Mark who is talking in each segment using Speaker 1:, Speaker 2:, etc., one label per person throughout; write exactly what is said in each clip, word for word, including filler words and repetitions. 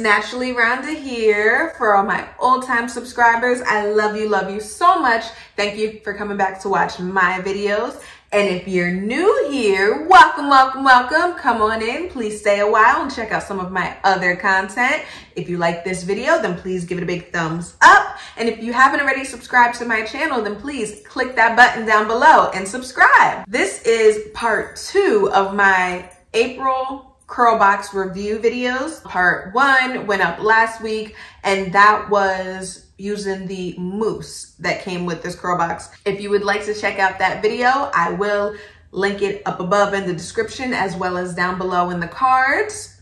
Speaker 1: NaturallyRonda here. For all my old-time subscribers, I love you, love you so much. Thank you for coming back to watch my videos. And if you're new here, welcome, welcome, welcome. Come on in, please stay a while and check out some of my other content. If you like this video, then please give it a big thumbs up. And if you haven't already subscribed to my channel, then please click that button down below and subscribe. This is part two of my April CURLBOX review videos. Part one went up last week, and that was using the mousse that came with this CURLBOX. If you would like to check out that video, I will link it up above in the description as well as down below in the cards.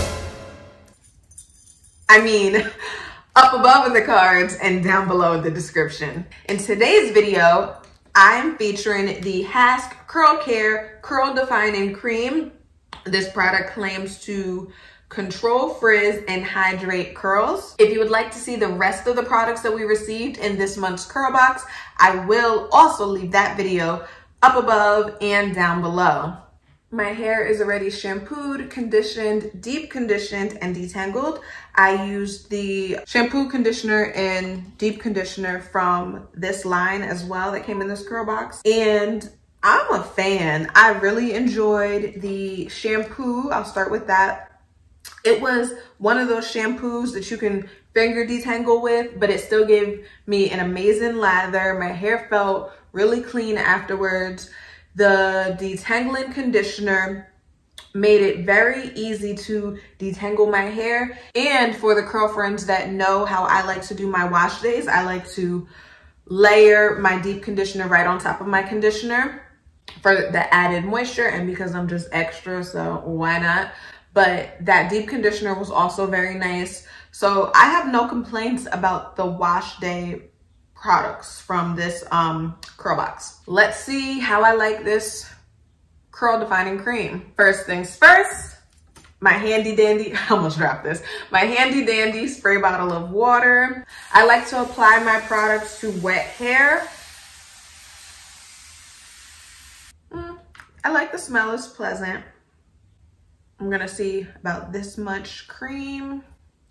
Speaker 1: I mean, up above in the cards and down below in the description. In today's video, I'm featuring the Hask Curl Care Curl Defining Cream. This product claims to control frizz and hydrate curls. If you would like to see the rest of the products that we received in this month's CURLBOX, I will also leave that video up above and down below. My hair is already shampooed, conditioned, deep conditioned, and detangled. I used the shampoo, conditioner, and deep conditioner from this line as well that came in this CURLBOX. And I'm a fan. I really enjoyed the shampoo. I'll start with that. It was one of those shampoos that you can finger detangle with, but it still gave me an amazing lather. My hair felt really clean afterwards. The detangling conditioner made it very easy to detangle my hair. And for the Curlfriends that know how I like to do my wash days, I like to layer my deep conditioner right on top of my conditioner for the added moisture, and because I'm just extra, so why not? But that deep conditioner was also very nice. So I have no complaints about the wash day products from this um, CURLBOX. Let's see how I like this curl defining cream. First things first, my handy dandy, I almost dropped this, my handy dandy spray bottle of water. I like to apply my products to wet hair. Mm, I like the smell, it's pleasant. I'm gonna see about this much cream.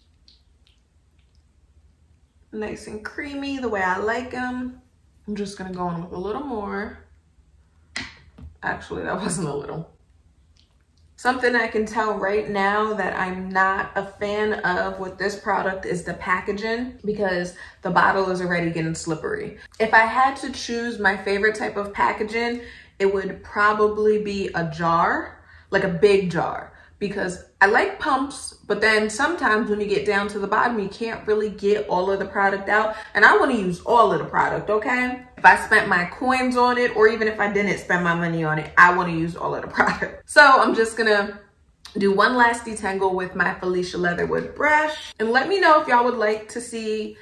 Speaker 1: Nice and creamy, the way I like them. I'm just gonna go in with a little more. Actually, that wasn't a little. Something I can tell right now that I'm not a fan of with this product is the packaging, because the bottle is already getting slippery. If I had to choose my favorite type of packaging, it would probably be a jar, like a big jar. Because I like pumps, but then sometimes when you get down to the bottom, you can't really get all of the product out. And I want to use all of the product, okay? If I spent my coins on it, or even if I didn't spend my money on it, I want to use all of the product. So I'm just gonna do one last detangle with my Felicia Leatherwood brush. And let me know if y'all would like to see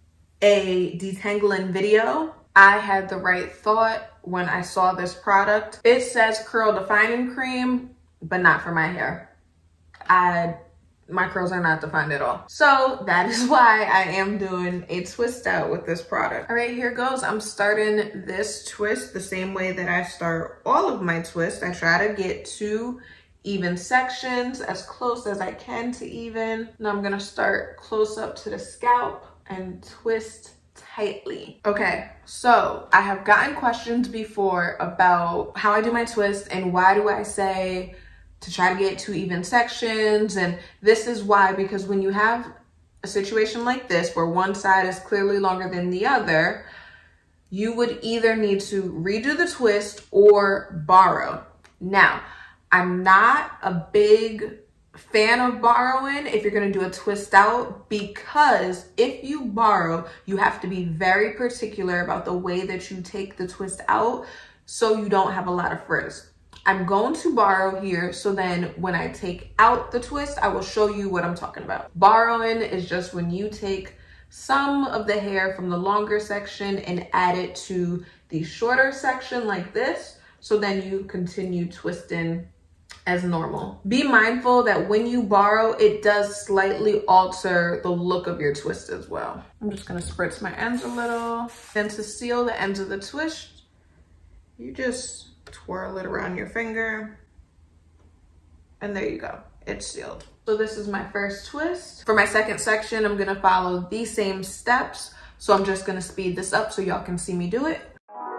Speaker 1: a detangling video. I had the right thought when I saw this product. It says curl defining cream, but not for my hair. I, my curls are not defined at all. So that is why I am doing a twist out with this product. All right, here goes. I'm starting this twist the same way that I start all of my twists. I try to get two even sections, as close as I can to even. Now I'm gonna start close up to the scalp and twist tightly. Okay, so I have gotten questions before about how I do my twist and why do I say to try to get two even sections. And this is why, because when you have a situation like this where one side is clearly longer than the other, you would either need to redo the twist or borrow. Now, I'm not a big fan of borrowing if you're gonna do a twist out, because if you borrow, you have to be very particular about the way that you take the twist out so you don't have a lot of frizz. I'm going to borrow here, so then when I take out the twist, I will show you what I'm talking about. Borrowing is just when you take some of the hair from the longer section and add it to the shorter section like this, so then you continue twisting as normal. Be mindful that when you borrow, it does slightly alter the look of your twist as well. I'm just gonna spritz my ends a little. Then to seal the ends of the twist, you just twirl it around your finger, and there you go, it's sealed. So So this is my first twist. For my second section, I'm gonna follow these same steps. So I'm just gonna speed this up so y'all can see me do it.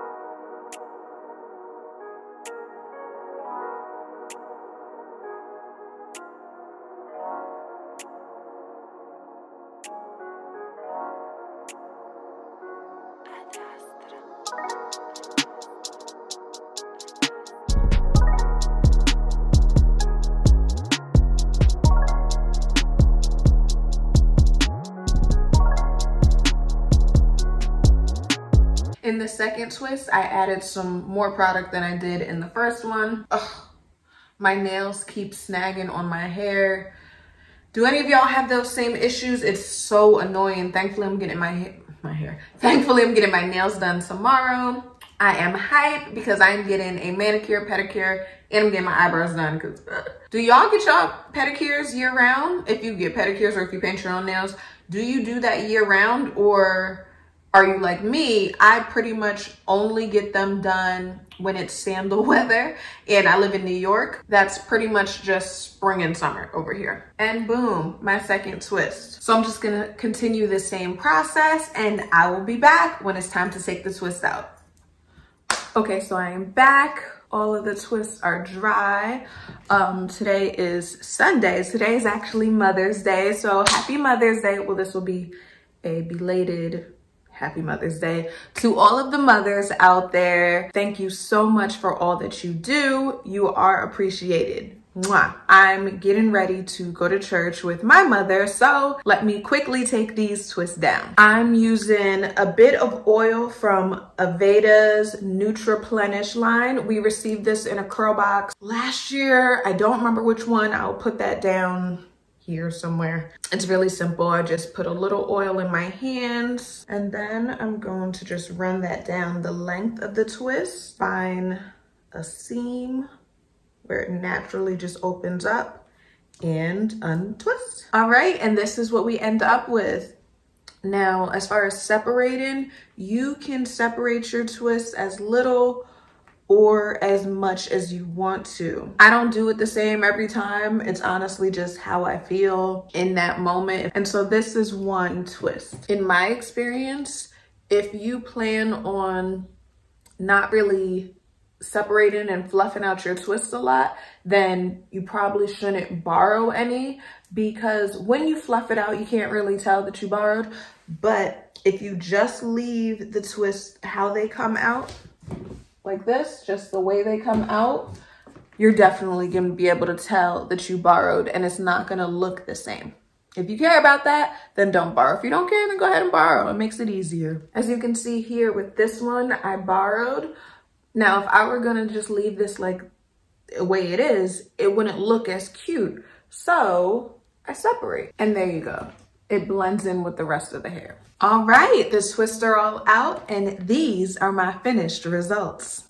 Speaker 1: In the second twist, I added some more product than I did in the first one. Ugh, my nails keep snagging on my hair. Do any of y'all have those same issues? It's so annoying. Thankfully, I'm getting my, ha my hair. Thankfully, I'm getting my nails done tomorrow. I am hyped because I'm getting a manicure, pedicure, and I'm getting my eyebrows done. Cause uh. Do y'all get y'all pedicures year round? If you get pedicures or if you paint your own nails, do you do that year round, or are you like me? I pretty much only get them done when it's sandal weather and I live in New York. That's pretty much just spring and summer over here. And boom, my second twist. So I'm just gonna continue the same process and I will be back when it's time to take the twist out. Okay, so I am back. All of the twists are dry. Um, today is Sunday. Today is actually Mother's Day. So happy Mother's Day. Well, this will be a belated Happy Mother's Day to all of the mothers out there. Thank you so much for all that you do. You are appreciated. Mwah. I'm getting ready to go to church with my mother, so let me quickly take these twists down. I'm using a bit of oil from Aveda's Nutriplenish line. We received this in a curl box last year. I don't remember which one. I'll put that down here somewhere. It's really simple. I just put a little oil in my hands and then I'm going to just run that down the length of the twist. Find a seam where it naturally just opens up and untwist. All right, and this is what we end up with. Now, as far as separating, you can separate your twists as little or as much as you want to. I don't do it the same every time. It's honestly just how I feel in that moment. And so this is one twist. In my experience, if you plan on not really separating and fluffing out your twists a lot, then you probably shouldn't borrow any, because when you fluff it out, you can't really tell that you borrowed. But if you just leave the twists how they come out, like this, just the way they come out, you're definitely gonna be able to tell that you borrowed and it's not gonna look the same. If you care about that, then don't borrow. If you don't care, then go ahead and borrow. It makes it easier. As you can see here with this one, I borrowed. Now, if I were gonna just leave this like the way it is, it wouldn't look as cute. So I separate, and there you go. It blends in with the rest of the hair. All right, the twists are all out, and these are my finished results.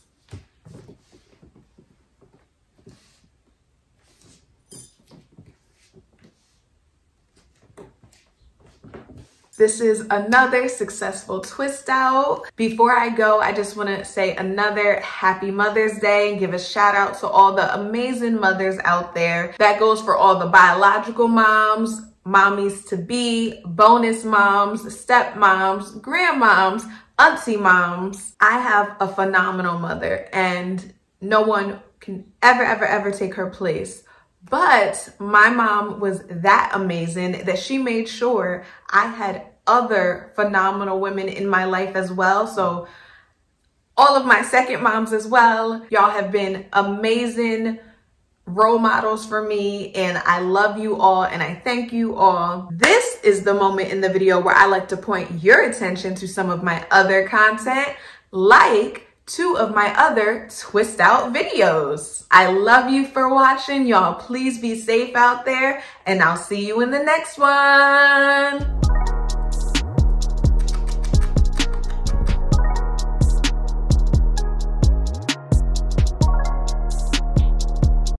Speaker 1: This is another successful twist out. Before I go, I just want to say another happy Mother's Day and give a shout out to all the amazing mothers out there. That goes for all the biological moms, mommies to be, bonus moms, step moms, grandmoms, auntie moms. I have a phenomenal mother and no one can ever, ever, ever take her place. But my mom was that amazing that she made sure I had other phenomenal women in my life as well. So all of my second moms as well, y'all have been amazing role models for me, and I love you all and I thank you all. This is the moment in the video where I like to point your attention to some of my other content, like two of my other twist out videos. I love you for watching. Y'all please be safe out there, and I'll see you in the next one.